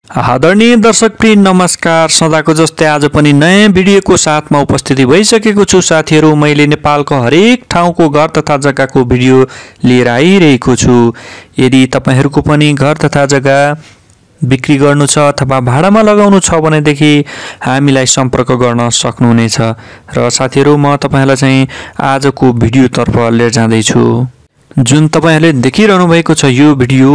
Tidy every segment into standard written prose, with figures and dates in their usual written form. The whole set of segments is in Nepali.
आदरणीय दर्शकवृन्द नमस्कार। सदाको जस्तै आज पनि नयाँ भिडियोको साथमा उपस्थिति भइसकेको छु साथीहरू। मैले नेपालको हरेक ठाउँको घर तथा जग्गाको भिडियो लिएर आइरहेको छु। यदि तपाईहरुको पनि घर तथा जग्गा बिक्री गर्नु छ अथवा भाडामा लगाउनु छ भनेदेखि हामीलाई सम्पर्क गर्न सक्नुहुनेछ। र साथीहरू म तपाईहरुलाई चाहिँ आजको भिडियोतर्फ लिएर जाँदै छु। जुन तपाईहरुले देखिरहनु भएको छ यो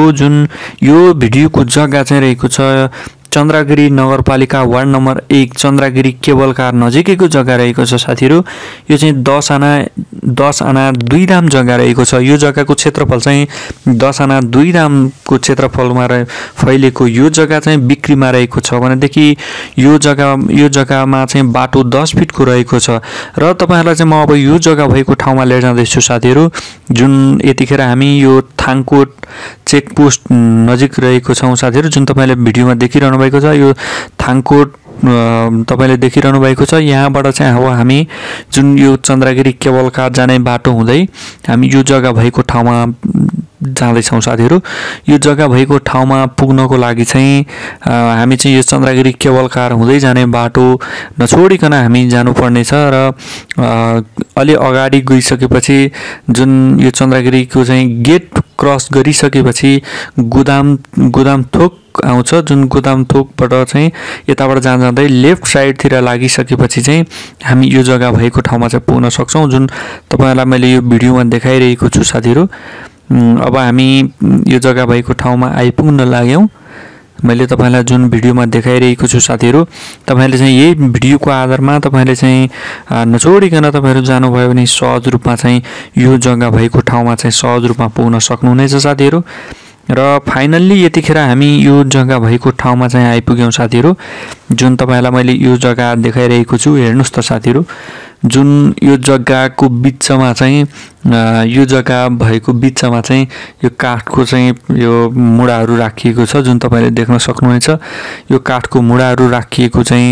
भिडियोको जग्गा चाहिँ रहेको छ चन्द्रगिरी नगरपालिका ward number 1 Chandragiri cable car नजिकैको जग्गा रहेको छ साथीहरू। यो चाहिँ 10 आना 2 धाम जग्गा रहेको छ। यो जग्गाको क्षेत्रफल चाहिँ 10 आना 2 धामको क्षेत्रफलमा फैलेको यो जग्गा चाहिँ बिक्रीमा रहेको छ भनेदेखि यो जग्गामा चाहिँ बाटो 10 फिटको रहेको छ। र तपाईहरुलाई चाहिँ म अब यो जग्गा भएको ठाउँमा लिएर जाँदै छु साथीहरू। जुन यतिखेर हामी यो थाङकोट चेकपोस्ट नजिक रहेको छौं साथीहरू। जुन तपाईले भिडियोमा देखिरहनु भएको छ यो थाङकोट तपाईले देखिरहनु भएको छ। यहाँबाट चाहिँ अब हामी जुन यो चन्द्रगिरी केबल कार जाने बाटो हुँदै हामी यो जग्गा भएको ठाउँमा जाँदै छौं साथीहरू। यो जग्गा भएको ठाउँमा पुग्नको लागि चाहिँ हामी चाहिँ यो चन्द्रगिरी केबल कार हुँदै जाने बाटो नछोडिकन हामी जानुपर्ने छ। र अलि अगाडि गइसकेपछि जुन यो चन्द्रगिरीको चाहिँ गेट क्रस गरिसकेपछि गोदाम थोक आउँछ। जुन गोदाम थोकबाट चाहिँ यताबाट जाँदै लेफ्ट साइड तिर लागिसकेपछि चाहिँ हामी यो जग्गा भएको ठाउँमा चाहिँ पुग्न सक्छौं। जुन तपाईहरुलाई मैले यो भिडियोमा देखाइरहेको छु साथीहरू। अब हामी यो जग्गा भएको ठाउँमा आइपुग्न लाग्यौं। मैले तपाईलाई जुन भिडियोमा देखाइरहेको छु साथीहरू तपाईले चाहिँ यही भिडियोको आधारमा तपाईले चाहिँ नछोडिकन तपाईहरु जानुभयो भने सहज रूपमा चाहिँ यो जग्गा भएको ठाउँमा चाहिँ सहज रूपमा पुग्न सक्नुहुनेछ साथीहरू। र फाइनल्ली यतिखेर हामी यो जग्गा भएको ठाउँमा चाहिँ आइपुग्यौं साथीहरू। जुन तपाईलाई मैले यो जग्गा देखाइरहेको छु हेर्नुस् त साथीहरू। जुन यो जग्गाको बिचमा चाहिँ यो जग्गा भएको बिचमा चाहिँ यो काठको चाहिँ यो मुढाहरू राखिएको छ। जुन तपाईले देख्न सक्नुहुनेछ यो काठको मुढाहरू राखिएको चाहिँ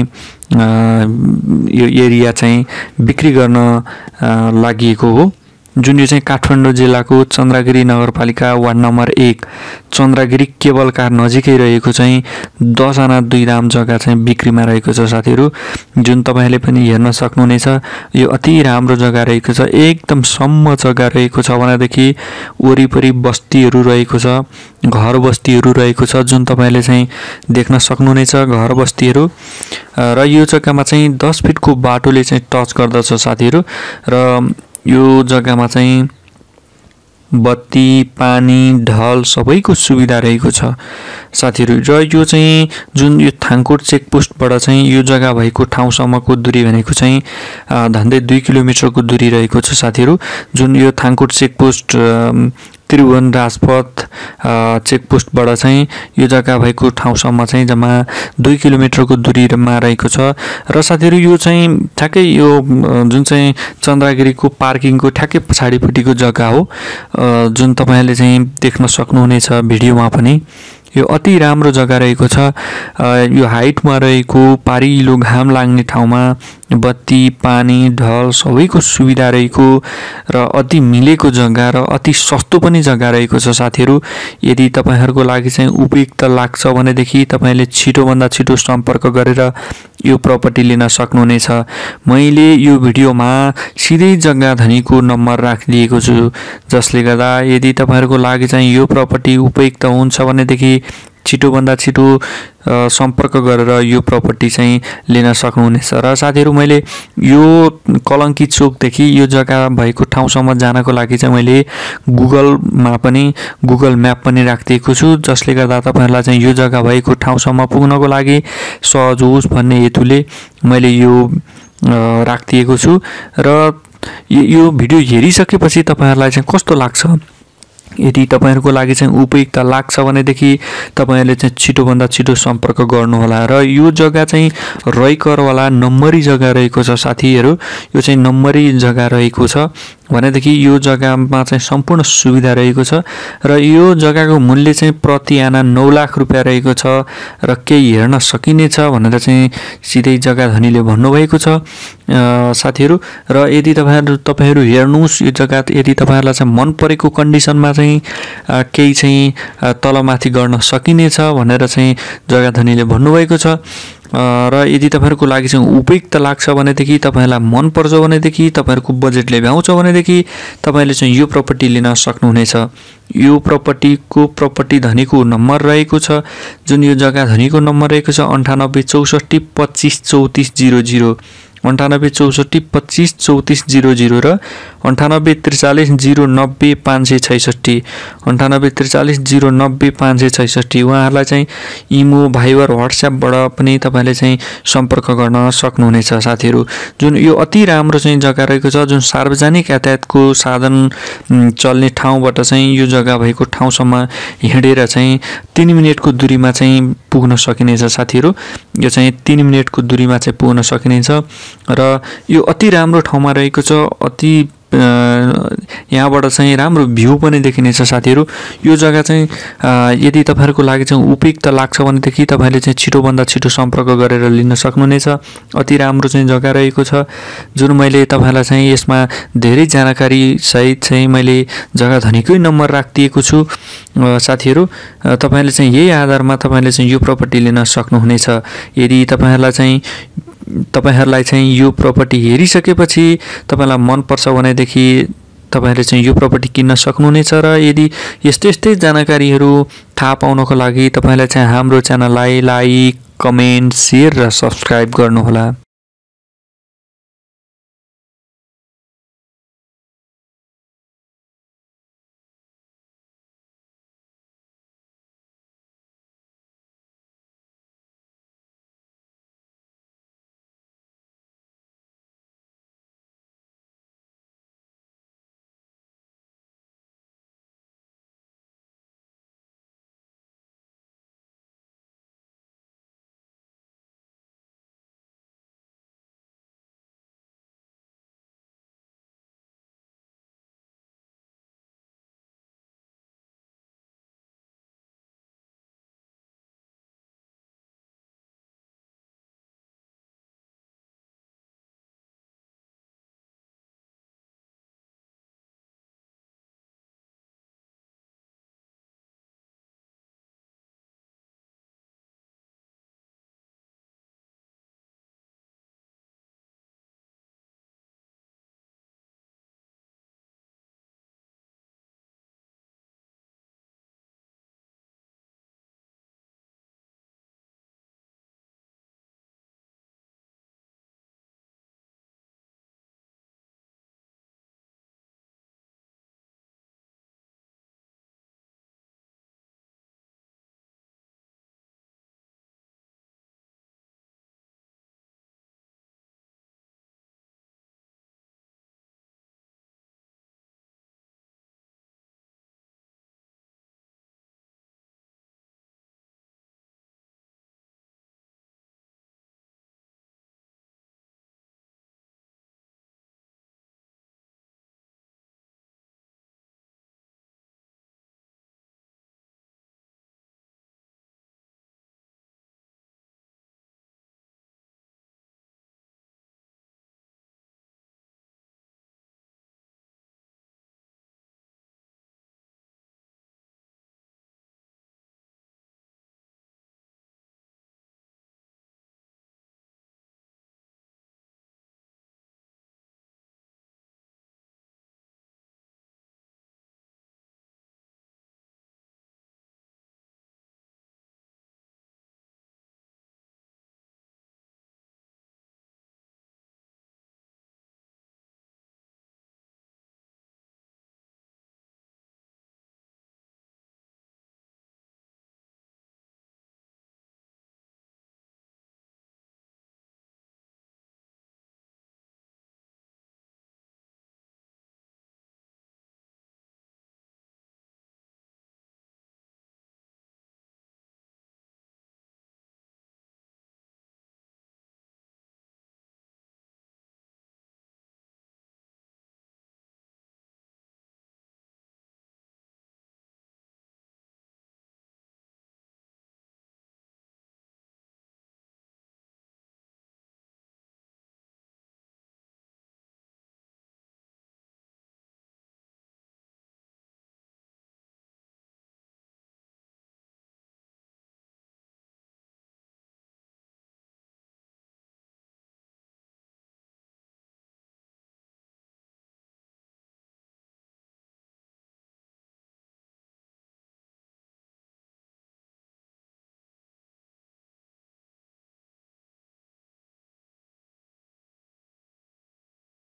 यो एरिया चाहिँ बिक्री गर्न लागिएको हो। जुन यो चाहिँ काठमाडौँ जिल्लाको चन्द्रगिरी नगरपालिका ward number 1 Chandragiri cable car नजिकै रहेको चाहिँ 10 आना 2 धाम जग्गा चाहिँ बिक्रीमा रहेको छ साथीहरू। जुन तपाईहरुले पनि हेर्न सक्नुहुनेछ यो अति राम्रो जग्गा रहेको छ। एकदम सम्म जग्गा रहेको छ भनेदेखि वरिपरि बस्तीहरू रहेको छ, घर बस्तीहरू रहेको छ। जुन तपाईले चाहिँ देख्न सक्नुहुनेछ घर बस्तीहरू। र यो जग्गामा चाहिँ 10 फिटको बाटोले चाहिँ टच गर्दछ साथीहरू। र यो जग्गामा चाहिँ बत्ती पानी ढल सबैको सुविधा रहेको छ साथीहरू। र यो चाहिँ जुन यो थाङकोट चेकपोस्टबाट चाहिँ यो जग्गा भएको ठाउँसम्मको दूरी भनेको चाहिँ झन्डै 2 किलोमिटरको दूरी रहेको छ साथीहरू। जुन यो थाङकोट चेकपोस्ट त्रिभुवन राजपथ चेकपोस्टबाट चाहिँ यो जग्गा भएको ठाउँसम्म चाहिँ जम्मा 2 किलोमिटरको दूरीमा रहेको छ। र साथीहरू यो चाहिँ ठ्याक्कै यो जुन चाहिँ चन्द्रगिरीको पार्किङको ठ्याक्कै पछाडिपट्टिको जग्गा हो। जुन तपाईहरुले चाहिँ देख्न सक्नुहुनेछ भिडियोमा पनि यो अति राम्रो जग्गा रहेको छ। यो हाइटमा रहेको पारिलो घाम लाग्ने ठाउँमा बत्ती पानी ढल सबैको सुविधा रहेको र अति मिलेको जग्गा र अति सस्तो पनि जग्गा रहेको छ साथीहरू। यदि तपाईहरुको लागि चाहिँ उपयुक्त लाग्छ भनेदेखि तपाईले छिटो भन्दा छिटो सम्पर्क गरेर यो प्रपर्टी लिन सक्नुहुनेछ। मैले यो भिडियोमा सिधै जग्गा धनीको नम्बर राखिदिएको छु जसले गर्दा यदि तपाईहरुको लागि चाहिँ यो प्रपर्टी उपयुक्त हुन्छ भनेदेखि छिटो भन्दा छिटो सम्पर्क गरेर यो प्रपर्टी चाहिँ लिन सक्नुहुनेछ। र साथीहरू मैले यो कलंकी चोकदेखि यो जग्गा भएको ठाउँसम्म जानको लागि चाहिँ मैले गुगल म्याप पनि राखिदिएको छु जसले गर्दा तपाईहरुलाई चाहिँ यो जग्गा भएको ठाउँसम्म पुग्नको लागि सहज होस् भन्ने हेतुले मैले यो राखिदिएको छु। र यो भिडियो हेरिसकेपछि तपाईहरुलाई चाहिँ कस्तो लाग्छ यदि तपाईहरुको लागि चाहिँ उपयुक्त लाग्छ भनेदेखि तपाईहरुले चाहिँ छिटो भन्दा छिटो सम्पर्क गर्नु होला। र यो जग्गा चाहिँ रैकर वाला नम्बरी जग्गा रहेको छ साथीहरु। यो चाहिँ नम्बरी जग्गा रहेको छ भनेदेखि यो जग्गामा चाहिँ सम्पूर्ण सुविधा रहेको छ र यो जग्गाको मूल्य चाहिँ प्रति आना 9 लाख रुपैयाँ रहेको छ र केही हेर्न सकिनेछ भनेर चाहिँ सिधै जग्गा धनीले भन्नुभएको छ साथीहरू। र यदि तपाईहरु हेर्नुस् यो जग्गा यदि तपाईहरुलाई चाहिँ मन परेको कन्डिसनमा चाहिँ केही चाहिँ तलमाथि गर्न सकिनेछ भनेर चाहिँ जग्गा धनीले भन्नुभएको छ र यदि तपाईहरुको लागि चाहिँ उपयुक्त लाग्छ भनेदेखि तपाईहरुलाई मन पर्छ भनेदेखि तपाईहरुको बजेटले भ्याउँछ भनेदेखि तपाईले चाहिँ यो प्रपर्टी लिन सक्नुहुनेछ। यो प्रपर्टीको प्रपर्टी धनीको नम्बर रहेको छ जुन यो जग्गा धनीको नम्बर रहेको छ 9864 25 34 00 9864 25 34 00 र 9843 090 566 9843 090 566 उहाँहरुलाई चाहिँ इमो भाइबर व्हाट्सएपबाट पनि तपाईले चाहिँ सम्पर्क गर्न सक्नुहुनेछ साथीहरु। जुन यो अति राम्रो चाहिँ जग्गा रहेको छ जुन सार्वजनिक यातायातको साधन चल्ने ठाउँबाट चाहिँ यो जग्गा भएको ठाउँसम्म हिँडेर चाहिँ 3 मिनेटको दूरीमा चाहिँ पुग्न सकिनेछ साथीहरु। यो चाहिँ 3 मिनेटको दूरीमा चाहिँ पुग्न सकिनेछ र यो अति राम्रो ठाउँमा रहेको छ। अति यहाँबाट चाहिँ राम्रो भ्यू पनि देखिनेछ साथीहरु। यो जग्गा चाहिँ यदि तपाईहरुको लागि चाहिँ उपयुक्त लाग्छ भनेदेखि तपाईले चाहिँ छिटो भन्दा छिटो सम्पर्क गरेर लिन सक्नुहुनेछ। अति राम्रो चाहिँ जग्गा रहेको छ जुन मैले तपाईहरुलाई चाहिँ यसमा धेरै जानकारी सहित चाहिँ मैले जग्गा धनीकै नम्बर राखिदिएको छु साथीहरु। तपाईले चाहिँ यही आधारमा तपाईले चाहिँ यो प्रपर्टी लिन सक्नुहुनेछ। यदि तपाईहरुलाई चाहिँ यो प्रपर्टी हेरिसकेपछि तपाईलाई मन पर्छ भनेदेखि तपाईहरुले चाहिँ यो प्रपर्टी किन्न सक्नुहुनेछ। र यदि यस्तै जानकारीहरु थाहा पाउनको लागि तपाईले चाहिँ हाम्रो च्यानललाई लाइक, कमेन्ट, शेयर र सब्स्क्राइब गर्नुहोला।